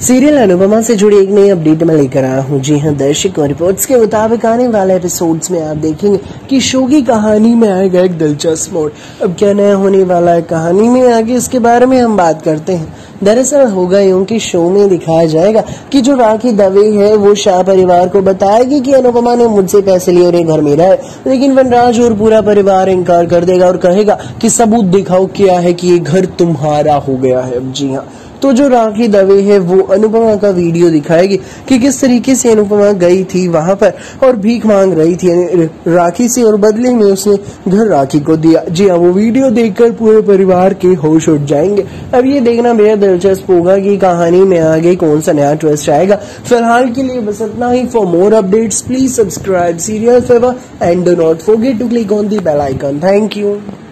Serial Anupama से जुड़ी एक नई अपडेट में लेकर आया हूँ। जी हाँ दर्शकों, रिपोर्ट्स के मुताबिक आने वाले एपिसोड्स में आप देखेंगे कि शो की कहानी में आएगा एक दिलचस्प मोड़। अब क्या नया होने वाला है कहानी में, आगे इसके बारे में हम बात करते हैं। दरअसल होगा यूं कि शो में दिखाया जाएगा कि जो राखी दवे है वो शाह परिवार को बताएगी कि अनुपमा ने मुझसे पैसे लिए और ये घर मेरा है, लेकिन वनराज और पूरा परिवार इनकार कर देगा और कहेगा कि सबूत दिखाओ क्या है कि ये घर तुम्हारा हो गया है। जी हाँ, तो जो राखी दवे है वो अनुपमा का वीडियो दिखाएगी कि किस तरीके से अनुपमा गई थी वहां पर और भीख मांग रही थी राखी से और बदले में उसने घर राखी को दिया। जी हाँ, वो वीडियो देखकर पूरे परिवार के होश उड़ जाएंगे। अब ये देखना बेहद दिलचस्प होगा कि कहानी में आगे कौन सा नया ट्विस्ट आएगा। फिलहाल के लिए बस इतना ही। For more updates please subscribe Serial Fever and do not forget to click on the bell icon. Thank you.